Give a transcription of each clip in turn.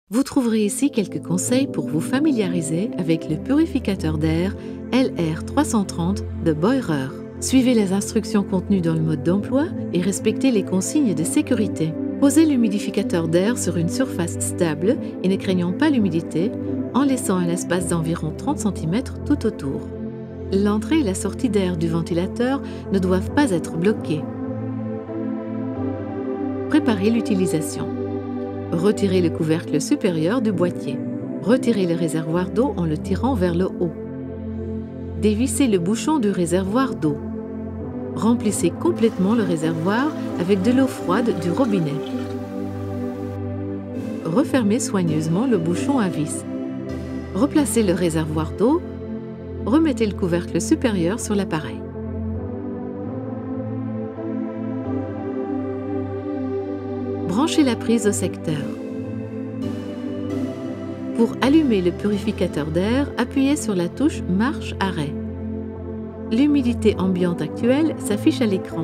Vous trouverez ici quelques conseils pour vous familiariser avec le purificateur d'air LR330 de Boirer. Suivez les instructions contenues dans le mode d'emploi et respectez les consignes de sécurité. Posez l'humidificateur d'air sur une surface stable et ne craignant pas l'humidité, en laissant un espace d'environ 30 cm tout autour. L'entrée et la sortie d'air du ventilateur ne doivent pas être bloquées. Préparez l'utilisation. Retirez le couvercle supérieur du boîtier. Retirez le réservoir d'eau en le tirant vers le haut. Dévissez le bouchon du réservoir d'eau. Remplissez complètement le réservoir avec de l'eau froide du robinet. Refermez soigneusement le bouchon à vis. Replacez le réservoir d'eau. Remettez le couvercle supérieur sur l'appareil. Branchez la prise au secteur. Pour allumer le purificateur d'air, appuyez sur la touche marche-arrêt. L'humidité ambiante actuelle s'affiche à l'écran.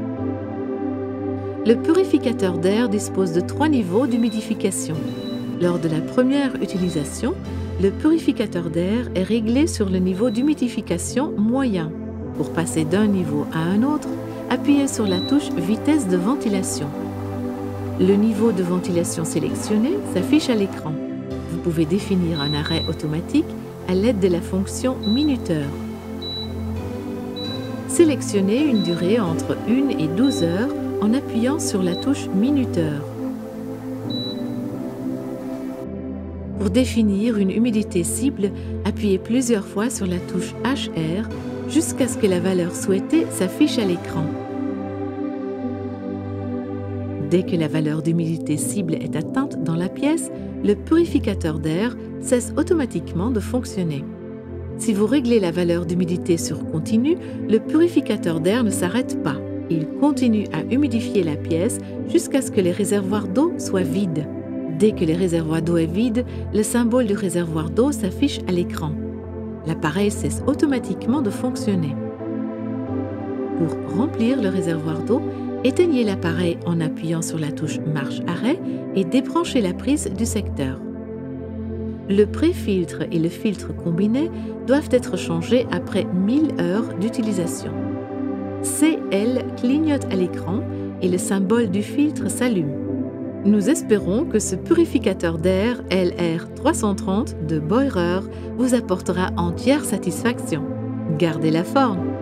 Le purificateur d'air dispose de 3 niveaux d'humidification. Lors de la première utilisation, le purificateur d'air est réglé sur le niveau d'humidification moyen. Pour passer d'un niveau à un autre, appuyez sur la touche vitesse de ventilation. Le niveau de ventilation sélectionné s'affiche à l'écran. Vous pouvez définir un arrêt automatique à l'aide de la fonction minuteur. Sélectionnez une durée entre 1 et 12 heures en appuyant sur la touche minuteur. Pour définir une humidité cible, appuyez plusieurs fois sur la touche HR jusqu'à ce que la valeur souhaitée s'affiche à l'écran. Dès que la valeur d'humidité cible est atteinte dans la pièce, le purificateur d'air cesse automatiquement de fonctionner. Si vous réglez la valeur d'humidité sur continu, le purificateur d'air ne s'arrête pas. Il continue à humidifier la pièce jusqu'à ce que les réservoirs d'eau soient vides. Dès que le réservoir d'eau est vide, le symbole du réservoir d'eau s'affiche à l'écran. L'appareil cesse automatiquement de fonctionner. Pour remplir le réservoir d'eau, éteignez l'appareil en appuyant sur la touche marche-arrêt et débranchez la prise du secteur. Le pré-filtre et le filtre combiné doivent être changés après 1000 heures d'utilisation. CL clignote à l'écran et le symbole du filtre s'allume. Nous espérons que ce purificateur d'air LR330 de Boirer vous apportera entière satisfaction. Gardez la forme!